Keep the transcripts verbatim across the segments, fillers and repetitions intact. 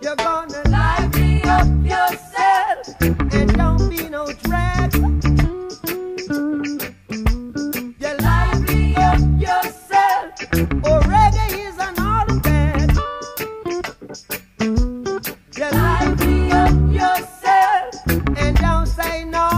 You're gonna lively up yourself and don't be no drag. You lively up yourself, or reggae is another bag. You lively up yourself and don't say no.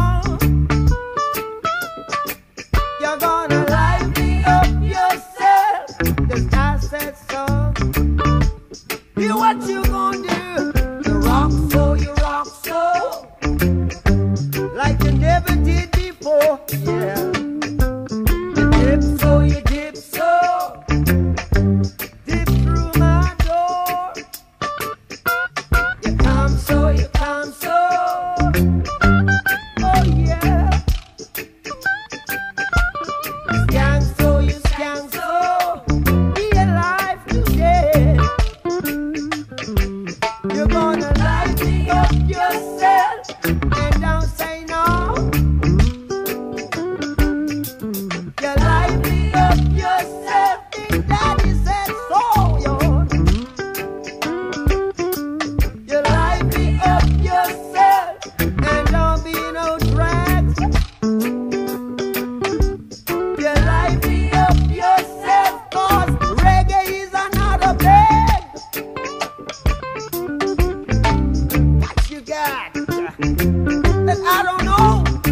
You're gonna lively up yourself, 'cause I said so. You what you gonna do? You rock so, you rock so, like you never did before, yeah. You dip so, you dip so, dip through my door. You come so, you come so, oh yeah. You scan so, you scan so, be alive today. You're gonna lively up yourself and don't say no. You lively up yourself, Big Daddy said so, yo. You lively up yourself and don't be no drags. You lively up yourself, 'cause reggae is another bag. What you got? That I don't know.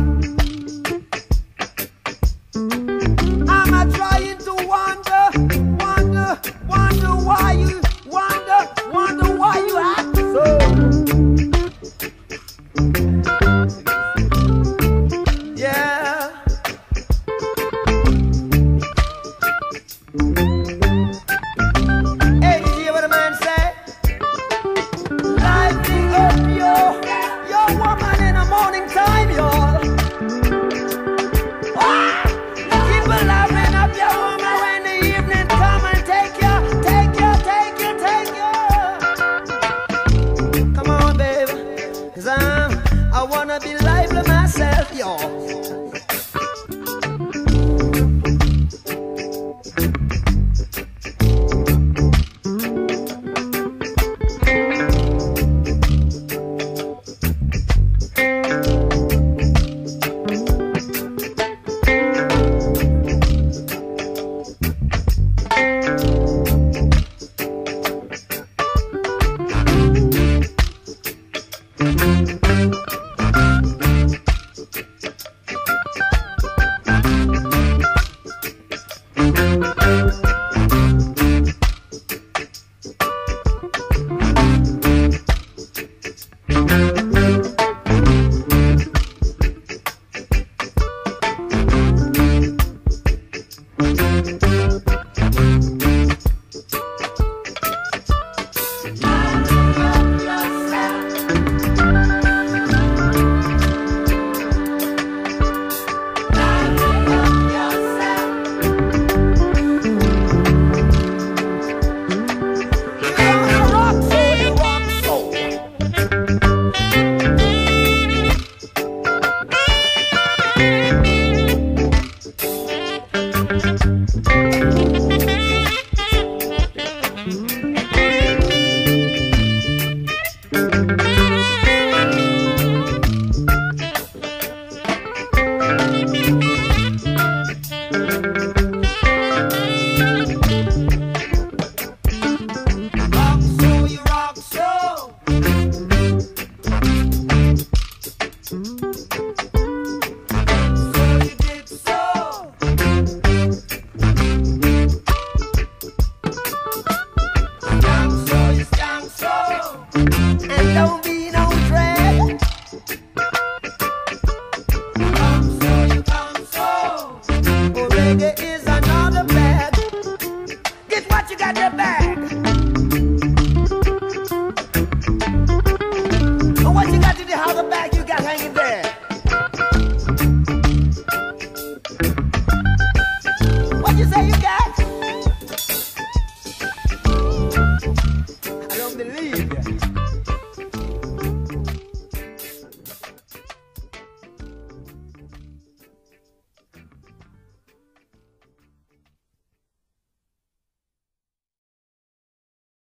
I'm a trying to wonder, wonder, wonder why you, wonder, wonder why you act so. Yeah. Hey, you hear what a man say? Lively up your, your woman in the morning time, y'all. Ah! Keep a loving up your woman when the evening come and take you, take you, take you, take you. Come on, baby, 'cause I'm, I wanna be lively myself, y'all.